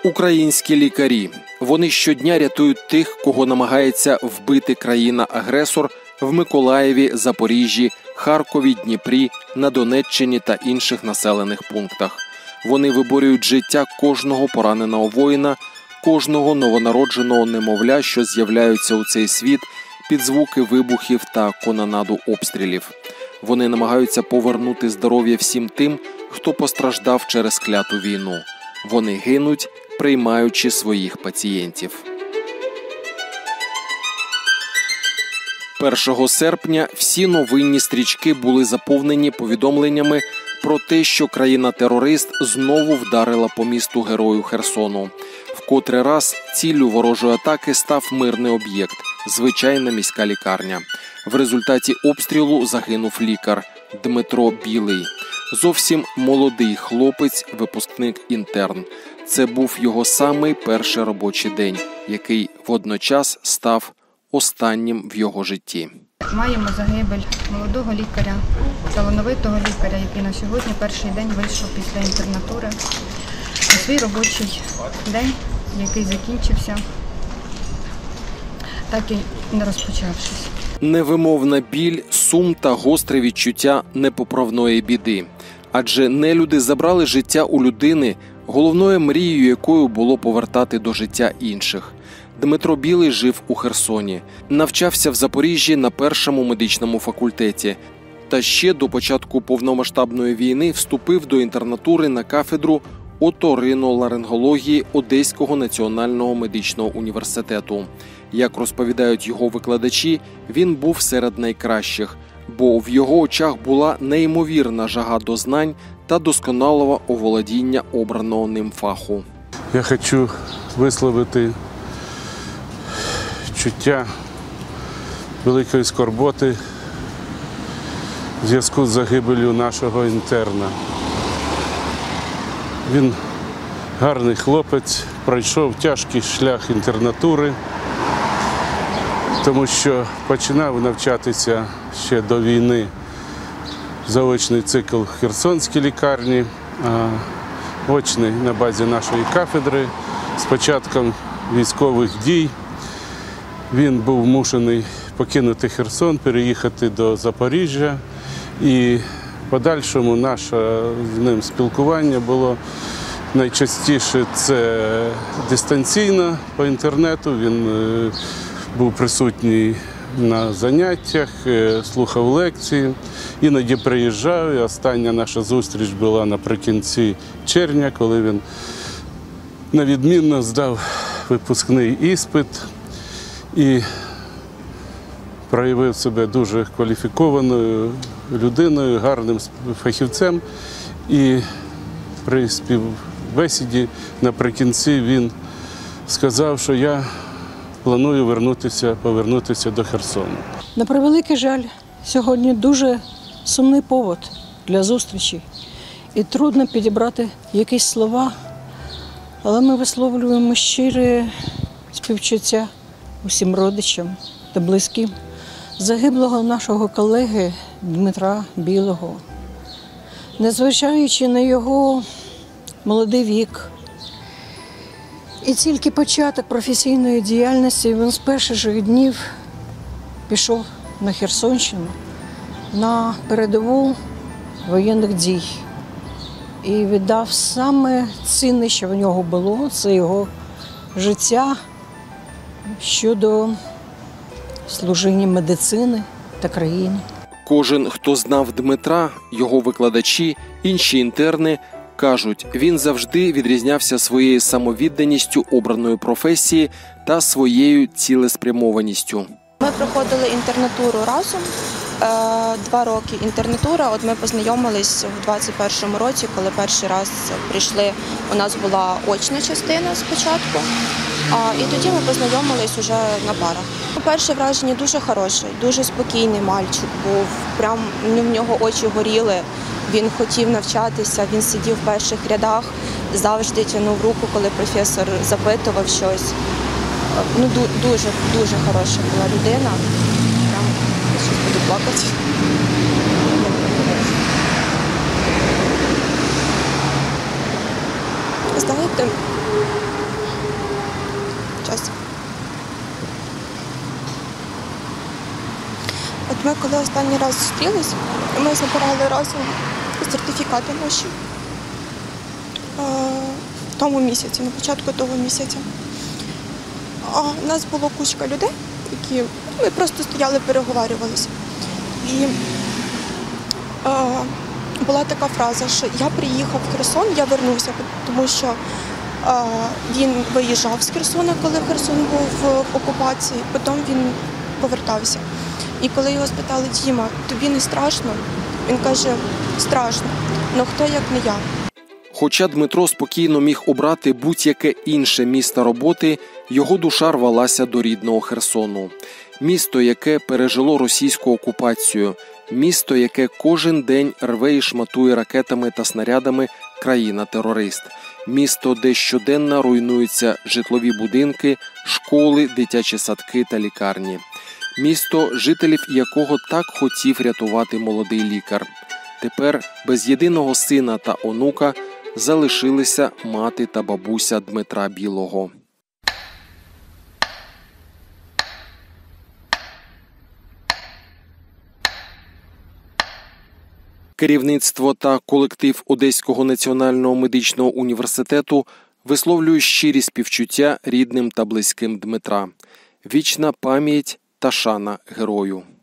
Українські лікарі. Вони щодня рятують тих, кого намагається вбити країна-агресор в Миколаєві, Запоріжжі, Харкові, Дніпрі, на Донеччині та інших населених пунктах. Вони виборюють життя кожного пораненого воїна, кожного новонародженого немовля, що з'являються у цей світ під звуки вибухів та канонаду обстрілів. Вони намагаються повернути здоров'я всім тим, хто постраждав через кляту війну. Вони гинуть, приймаючи своїх пацієнтів. 1 серпня всі новинні стрічки були заповнені повідомленнями про те, що країна-терорист знову вдарила по місту Герою Херсону. В котрий раз ціллю ворожої атаки став мирний об'єкт – звичайна міська лікарня. В результаті обстрілу загинув лікар Дмитро Білий. Зовсім молодий хлопець, випускник-інтерн. Це був його самий перший робочий день, який водночас став останнім в його житті. Маємо загибель молодого лікаря, талановитого лікаря, який на сьогодні перший день вийшов після інтернатури на свій робочий день, який закінчився, так і не розпочавшись. Невимовна біль, сум та гостре відчуття непоправної біди. Адже нелюди забрали життя у людини, головною мрією якою було повертати до життя інших. Дмитро Білий жив у Херсоні, навчався в Запоріжжі на першому медичному факультеті. Та ще до початку повномасштабної війни вступив до інтернатури на кафедру оториноларингології Одеського національного медичного університету. Як розповідають його викладачі, він був серед найкращих, бо в його очах була неймовірна жага до знань та досконалого оволодіння обраного ним фаху. Я хочу висловити чуття великої скорботи в зв'язку з загибеллю нашого інтерна. Він гарний хлопець, пройшов тяжкий шлях інтернатури, тому що починав навчатися ще до війни заочний цикл в Херсонській лікарні, а очний на базі нашої кафедри. З початком військових дій він був змушений покинути Херсон, переїхати до Запоріжжя. І в подальшому наше з ним спілкування було найчастіше це дистанційно по інтернету. Він був присутній на заняттях, слухав лекції, іноді приїжджав. І остання наша зустріч була наприкінці червня, коли він навідмінно здав випускний іспит і проявив себе дуже кваліфікованою людиною, гарним фахівцем. І при співбесіді наприкінці він сказав, що я планую повернутися до Херсону. На превеликий жаль, сьогодні дуже сумний повод для зустрічі. І трудно підібрати якісь слова, але ми висловлюємо щире співчуття усім родичам та близьким загиблого нашого колеги Дмитра Білого. Незважаючи на його молодий вік і тільки початок професійної діяльності, він з перших же днів пішов на Херсонщину, на передову воєнних дій. І віддав саме цінне, що в нього було, це його життя щодо служіння медицини та країни. Кожен, хто знав Дмитра, його викладачі, інші інтерни, кажуть, він завжди відрізнявся своєю самовідданістю обраної професії та своєю цілеспрямованістю. Ми проходили інтернатуру разом, 2 роки інтернатура. От ми познайомились в 21-му році, коли перший раз прийшли, у нас була очна частина спочатку, і тоді ми познайомились уже на парах. Перше враження дуже хороше, дуже спокійний мальчик був, прям в нього очі горіли, він хотів навчатися, він сидів в перших рядах, завжди тягнув руку, коли професор запитував щось. Ну, дуже хороша була людина. Прям щось буду плакати. Знаєте, коли останній раз зустрілись, ми забирали разом сертифікати наші в тому місяці, на початку того місяця. У нас було кучка людей, які ми просто стояли, переговарювалися. І була така фраза, що я приїхав в Херсон, я вернувся, тому що він виїжджав з Херсона, коли Херсон був в окупації, потім він повертався. І коли його спитали: Діма, тобі не страшно? Він каже: страшно, але хто як не я. Хоча Дмитро спокійно міг обрати будь-яке інше місце роботи, його душа рвалася до рідного Херсону. Місто, яке пережило російську окупацію. Місто, яке кожен день рве і шматує ракетами та снарядами країна-терорист. Місто, де щоденно руйнуються житлові будинки, школи, дитячі садки та лікарні. Місто, жителів якого так хотів рятувати молодий лікар. Тепер без єдиного сина та онука залишилися мати та бабуся Дмитра Білого. Керівництво та колектив Одеського національного медичного університету висловлюють щирі співчуття рідним та близьким Дмитра. Вічна пам'ять та шана герою.